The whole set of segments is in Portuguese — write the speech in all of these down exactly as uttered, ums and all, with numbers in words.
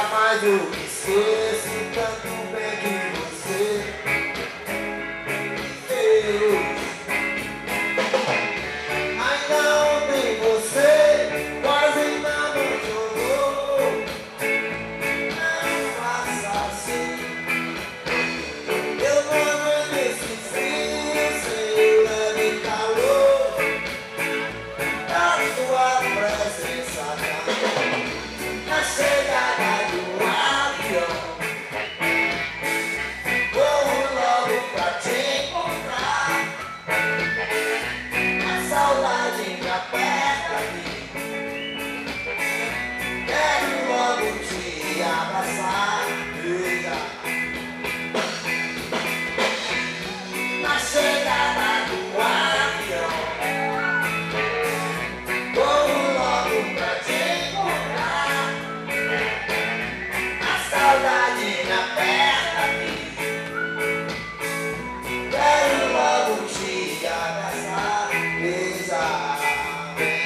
mais eu esqueço tanto bem que você fez. Ainda ontem você quase me abandonou. Não faça assim. Eu não aguento esse frio sem leve calor da tua presença. Na chegada do avião, vou logo pra te encontrar. A saudade me aperta aqui. Quero logo te abraçar. Veja. Na chegada do avião, vou logo pra te encontrar. A saudade me aperta aqui. Quero logo te abraçar. Veja bem.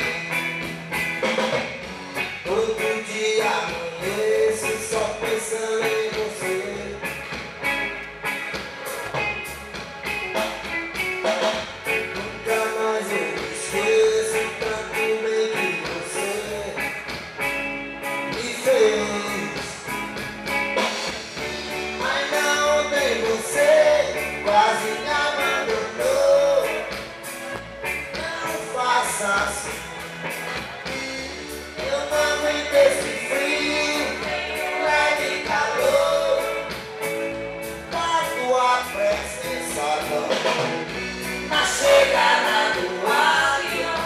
Todo dia amanheço só pensando em você. Nunca mais eu esqueço tanto bem que você me fez. Ainda ontem você quase me abandonou. Não faça assim. Eu não aguento esse frio, leve calor da tua presença, não. Na chegada do avião,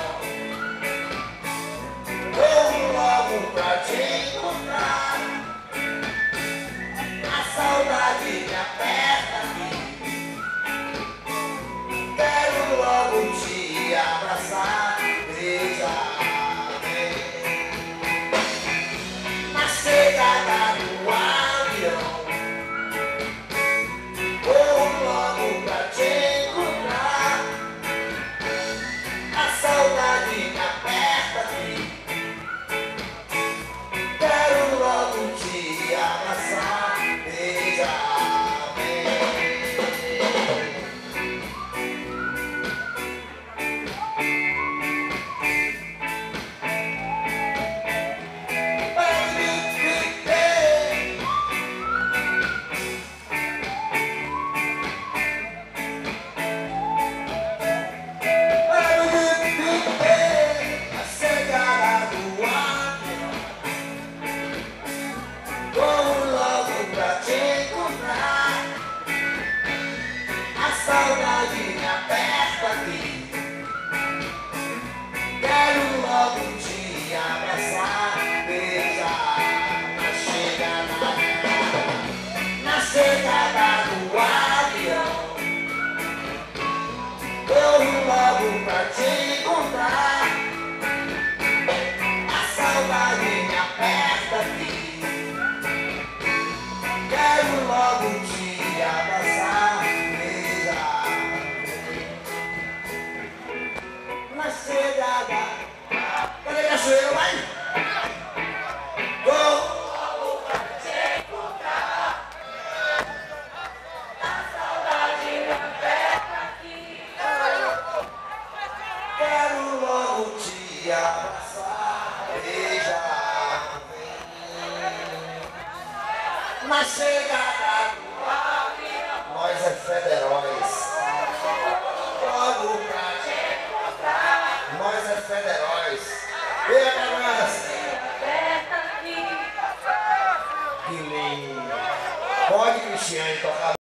vou logo pra te encontrar. A saudade me aperta aqui. Quero logo te abraçar. Veja bem. Na chegada do avião, vou logo pra te encontrar. A saudade me aperta aqui. Quero logo te abraçar. Veja bem. A chegada do avião, vou logo pra te encontrar. A saudade me aperta aqui. Quero logo te abraçar. Veja na chegada, na chegada do avião, vou logo pra te encontrar. A saudade me aperta aqui. Quero logo te abraçar. Veja na chegada. Cadê Cachoeira, vai? Vou logo pra te encontrar. A saudade me aperta aqui. Quero logo te abraçar. Veja bem. Na chegada do avião, nós é federóis.